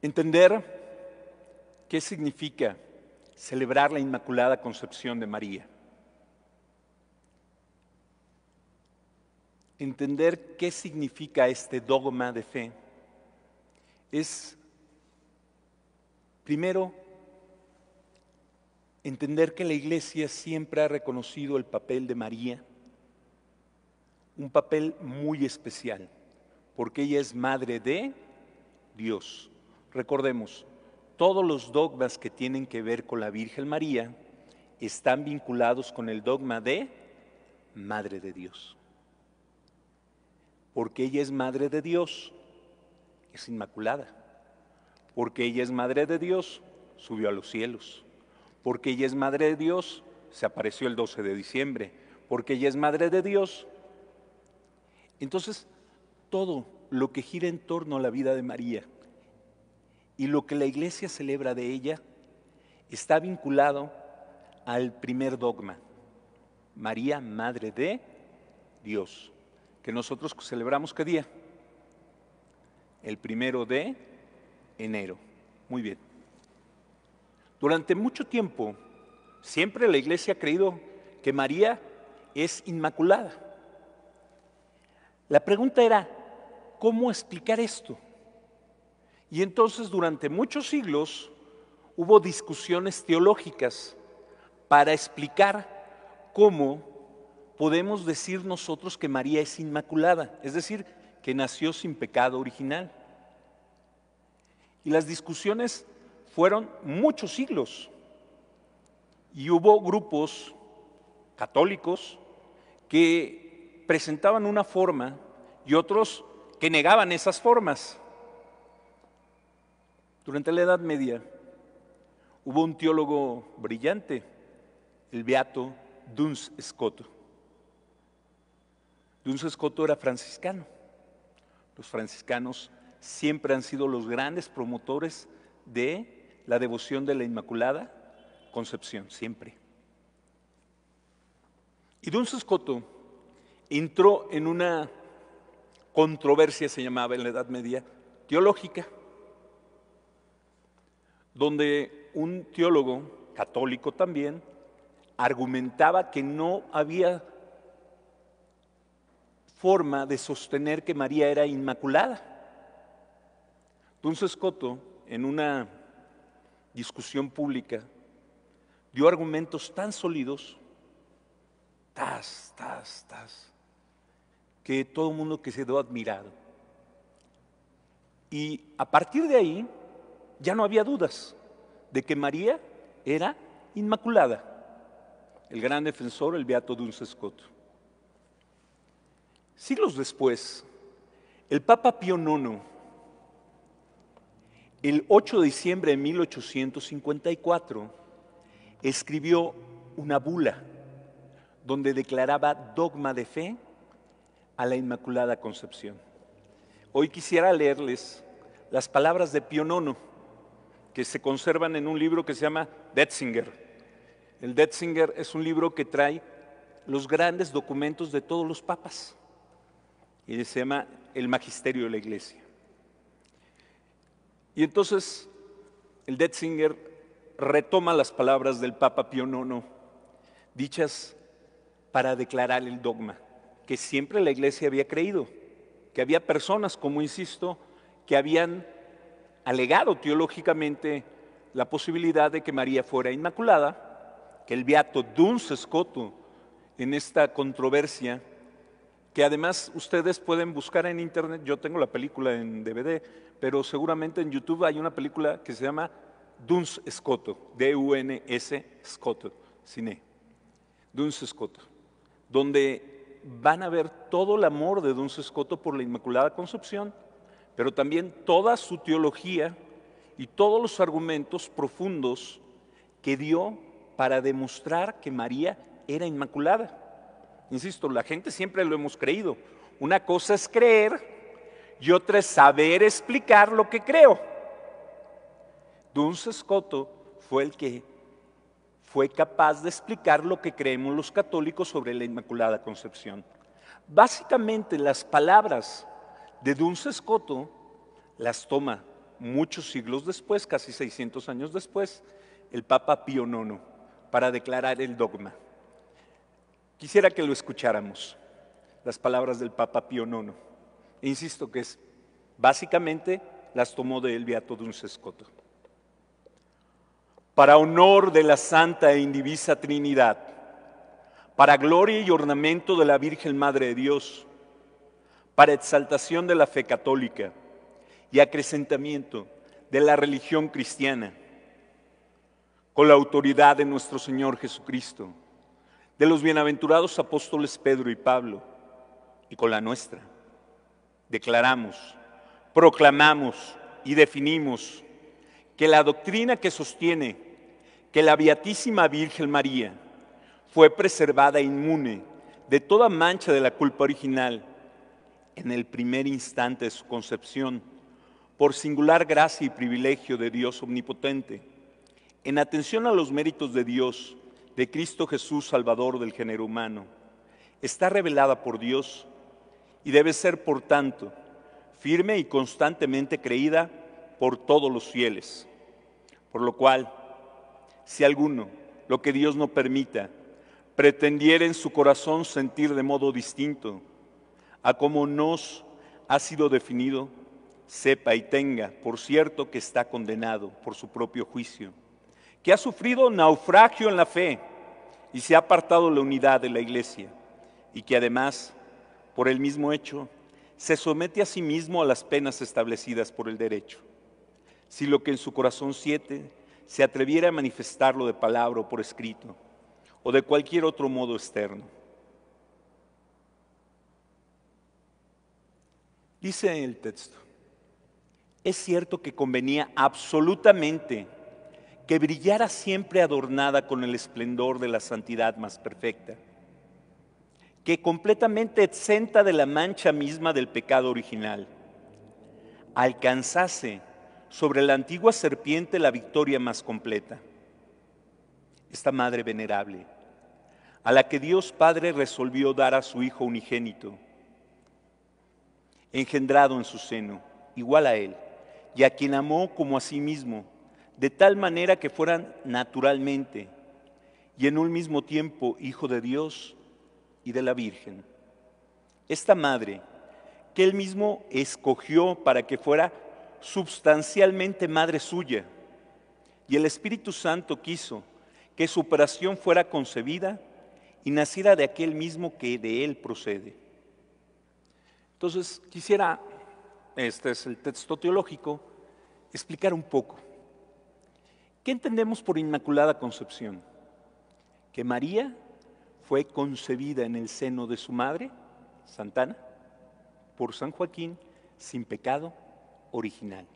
Entender qué significa celebrar la Inmaculada Concepción de María. Entender qué significa este dogma de fe es, primero, entender que la Iglesia siempre ha reconocido el papel de María, un papel muy especial, porque ella es Madre de Dios. Recordemos, todos los dogmas que tienen que ver con la Virgen María están vinculados con el dogma de Madre de Dios. Porque ella es Madre de Dios, es inmaculada. Porque ella es Madre de Dios, subió a los cielos. Porque ella es Madre de Dios, se apareció el 12 de diciembre. Porque ella es Madre de Dios. Entonces, todo lo que gira en torno a la vida de María y lo que la Iglesia celebra de ella está vinculado al primer dogma, María, Madre de Dios, que nosotros celebramos ¿qué día? El 1 de enero. Muy bien. Durante mucho tiempo, siempre la Iglesia ha creído que María es inmaculada. La pregunta era, ¿cómo explicar esto? Y entonces durante muchos siglos hubo discusiones teológicas para explicar cómo podemos decir nosotros que María es inmaculada, es decir, que nació sin pecado original. Y las discusiones fueron muchos siglos. Y hubo grupos católicos que presentaban una forma y otros que negaban esas formas. Durante la Edad Media hubo un teólogo brillante, el beato Duns Scoto. Duns Scoto era franciscano. Los franciscanos siempre han sido los grandes promotores de la devoción de la Inmaculada Concepción, siempre. Y Duns Scoto entró en una controversia, se llamaba en la Edad Media, teológica, donde un teólogo católico también argumentaba que no había forma de sostener que María era inmaculada. Duns Scoto, en una discusión pública, dio argumentos tan sólidos, que todo el mundo quedó admirado. Y a partir de ahí, ya no había dudas de que María era inmaculada. El gran defensor, el beato Duns Scoto. Siglos después, el Papa Pío IX, el 8 de diciembre de 1854, escribió una bula donde declaraba dogma de fe a la Inmaculada Concepción. Hoy quisiera leerles las palabras de Pío IX, que se conservan en un libro que se llama Detzinger. El Detzinger es un libro que trae los grandes documentos de todos los papas y se llama El Magisterio de la Iglesia. Y entonces el Detzinger retoma las palabras del Papa Pío IX, dichas para declarar el dogma, que siempre la Iglesia había creído, que había personas, como insisto, que habían alegado teológicamente la posibilidad de que María fuera inmaculada, que el beato Duns Scoto, en esta controversia, que además ustedes pueden buscar en internet, yo tengo la película en DVD, pero seguramente en YouTube hay una película que se llama Duns Scoto, D-U-N-S Scoto, cine, Duns Scoto, donde van a ver todo el amor de Duns Scoto por la Inmaculada Concepción, pero también toda su teología y todos los argumentos profundos que dio para demostrar que María era inmaculada. Insisto, la gente siempre lo hemos creído. Una cosa es creer y otra es saber explicar lo que creo. Duns Scoto fue el que fue capaz de explicar lo que creemos los católicos sobre la Inmaculada Concepción. Básicamente las palabras de Duns Scoto las toma muchos siglos después, casi 600 años después, el Papa Pío IX, para declarar el dogma. Quisiera que lo escucháramos, las palabras del Papa Pío IX. Insisto que básicamente las tomó del Beato Duns Scotus. Para honor de la Santa e Indivisa Trinidad, para gloria y ornamento de la Virgen Madre de Dios, para exaltación de la fe católica y acrecentamiento de la religión cristiana, con la autoridad de nuestro Señor Jesucristo, de los bienaventurados apóstoles Pedro y Pablo, y con la nuestra, declaramos, proclamamos y definimos que la doctrina que sostiene que la Beatísima Virgen María fue preservada inmune de toda mancha de la culpa original en el primer instante de su concepción, por singular gracia y privilegio de Dios omnipotente, en atención a los méritos de Dios, de Cristo Jesús, Salvador del género humano, está revelada por Dios y debe ser, por tanto, firme y constantemente creída por todos los fieles. Por lo cual, si alguno, lo que Dios no permita, pretendiera en su corazón sentir de modo distinto a como nos ha sido definido, sepa y tenga por cierto que está condenado por su propio juicio, que ha sufrido naufragio en la fe y se ha apartado de la unidad de la Iglesia, y que además, por el mismo hecho, se somete a sí mismo a las penas establecidas por el derecho. Si lo que en su corazón siente se atreviera a manifestarlo de palabra o por escrito, o de cualquier otro modo externo. Dice el texto, es cierto que convenía absolutamente que brillara siempre adornada con el esplendor de la santidad más perfecta, que completamente exenta de la mancha misma del pecado original, alcanzase sobre la antigua serpiente la victoria más completa. Esta Madre venerable, a la que Dios Padre resolvió dar a su Hijo unigénito, engendrado en su seno, igual a Él, y a quien amó como a sí mismo, de tal manera que fueran naturalmente y en un mismo tiempo Hijo de Dios y de la Virgen. Esta Madre, que Él mismo escogió para que fuera substancialmente madre suya, y el Espíritu Santo quiso que su operación fuera concebida y naciera de aquel mismo que de Él procede. Entonces, quisiera, este es el texto teológico, explicar un poco. ¿Qué entendemos por Inmaculada Concepción? Que María fue concebida en el seno de su madre, Santana, por San Joaquín, sin pecado original.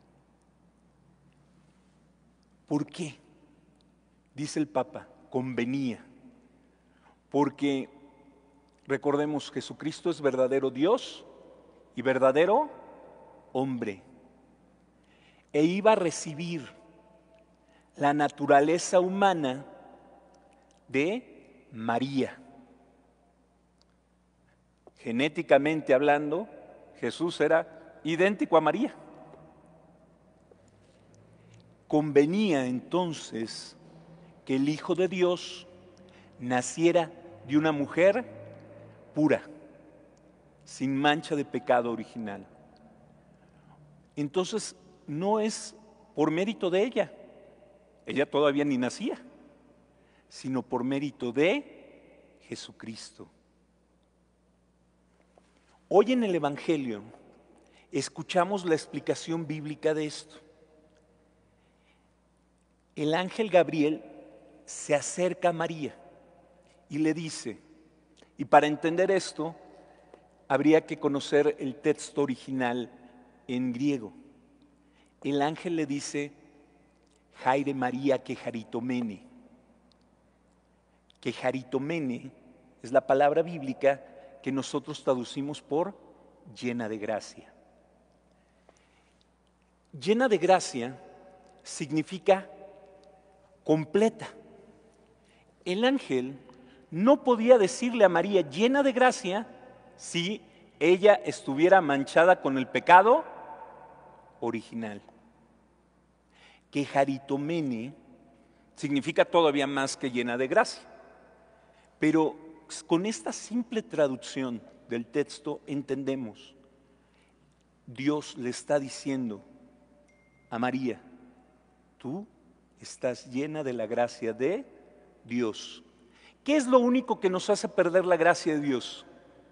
¿Por qué? Dice el Papa, convenía. Porque, recordemos, Jesucristo es verdadero Dios y verdadero hombre. E iba a recibir la naturaleza humana de María. Genéticamente hablando, Jesús era idéntico a María. Convenía entonces que el Hijo de Dios naciera de una mujer pura, sin mancha de pecado original. Entonces, no es por mérito de ella todavía ni nacía, sino por mérito de Jesucristo. Hoy en el Evangelio escuchamos la explicación bíblica de esto. El ángel Gabriel se acerca a María y le dice, y para entender esto habría que conocer el texto original en griego. El ángel le dice, Jaire María quejaritomene. Quejaritomene es la palabra bíblica que nosotros traducimos por llena de gracia. Llena de gracia significa completa. El ángel no podía decirle a María llena de gracia si ella estuviera manchada con el pecado original. que Jaritomene significa todavía más que llena de gracia. Pero con esta simple traducción del texto entendemos, Dios le está diciendo a María, tú estás llena de la gracia de Dios. ¿Qué es lo único que nos hace perder la gracia de Dios?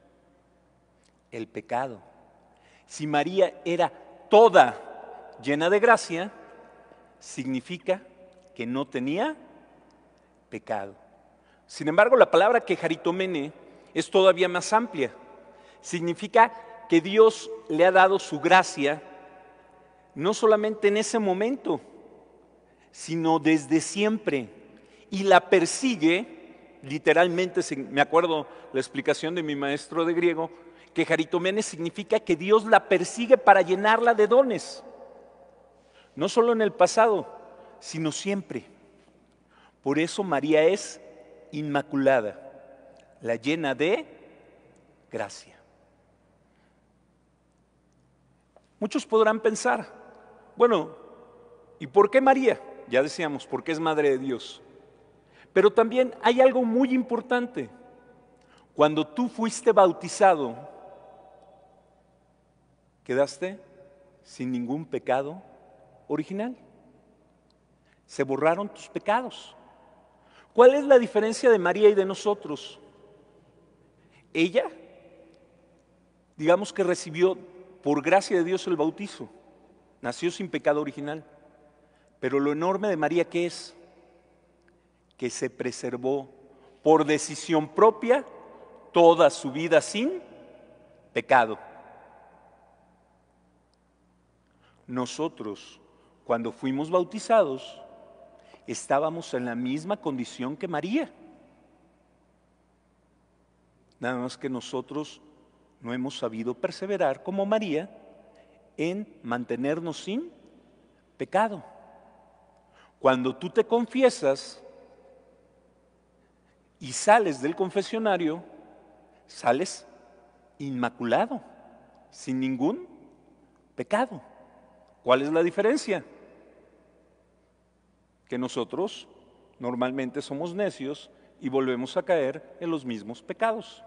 El pecado. Si María era toda llena de gracia, significa que no tenía pecado. Sin embargo, la palabra que Jaritomene es todavía más amplia. Significa que Dios le ha dado su gracia no solamente en ese momento, sino desde siempre, y la persigue, literalmente, me acuerdo la explicación de mi maestro de griego, que Jaritomene significa que Dios la persigue para llenarla de dones, no solo en el pasado, sino siempre. Por eso María es inmaculada, la llena de gracia. Muchos podrán pensar, bueno, ¿y por qué María? Ya decíamos, porque es Madre de Dios. Pero también hay algo muy importante. Cuando tú fuiste bautizado, quedaste sin ningún pecado original. Se borraron tus pecados. ¿Cuál es la diferencia de María y de nosotros? Ella, digamos que recibió por gracia de Dios el bautizo, nació sin pecado original. Pero lo enorme de María, ¿qué es? Que se preservó por decisión propia toda su vida sin pecado. Nosotros, cuando fuimos bautizados, estábamos en la misma condición que María. Nada más que nosotros no hemos sabido perseverar como María en mantenernos sin pecado. Cuando tú te confiesas y sales del confesionario, sales inmaculado, sin ningún pecado. ¿Cuál es la diferencia? Que nosotros normalmente somos necios y volvemos a caer en los mismos pecados.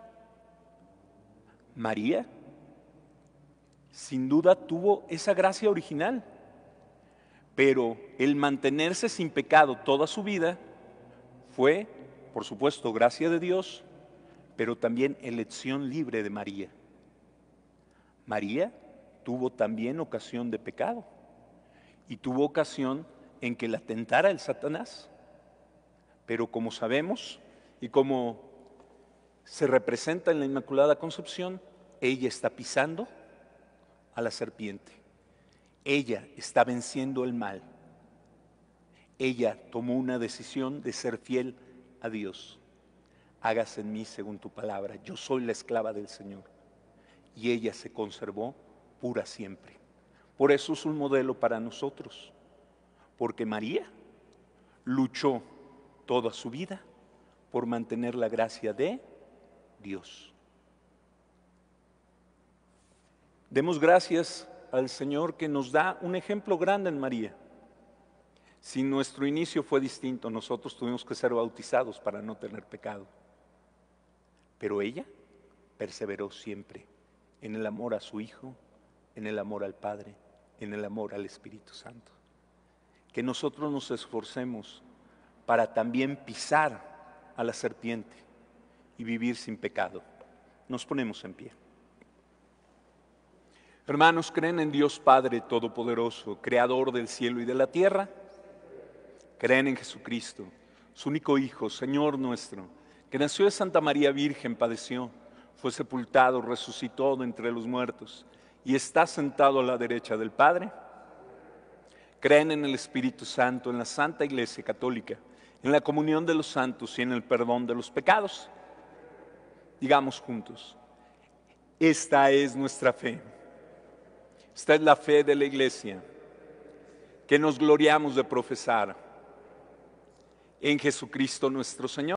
María, sin duda, tuvo esa gracia original, pero el mantenerse sin pecado toda su vida fue, por supuesto, gracia de Dios, pero también elección libre de María. María tuvo también ocasión de pecado y tuvo ocasión en que la tentara el Satanás, pero como sabemos y como se representa en la Inmaculada Concepción, ella está pisando a la serpiente. Ella está venciendo el mal. Ella tomó una decisión de ser fiel a Dios. Hágase en mí según tu palabra. Yo soy la esclava del Señor. Y ella se conservó pura siempre. Por eso es un modelo para nosotros. Porque María luchó toda su vida por mantener la gracia de Dios. Demos gracias al Señor que nos da un ejemplo grande en María. Si nuestro inicio fue distinto, nosotros tuvimos que ser bautizados para no tener pecado. Pero ella perseveró siempre en el amor a su Hijo, en el amor al Padre, en el amor al Espíritu Santo. Que nosotros nos esforcemos para también pisar a la serpiente y vivir sin pecado. Nos ponemos en pie. Hermanos, ¿creen en Dios Padre Todopoderoso, Creador del cielo y de la tierra? ¿Creen en Jesucristo, su único Hijo, Señor nuestro, que nació de Santa María Virgen, padeció, fue sepultado, resucitó de entre los muertos y está sentado a la derecha del Padre? ¿Creen en el Espíritu Santo, en la Santa Iglesia Católica, en la comunión de los santos y en el perdón de los pecados? Digamos juntos, esta es nuestra fe. Esta es la fe de la Iglesia, que nos gloriamos de profesar en Jesucristo nuestro Señor.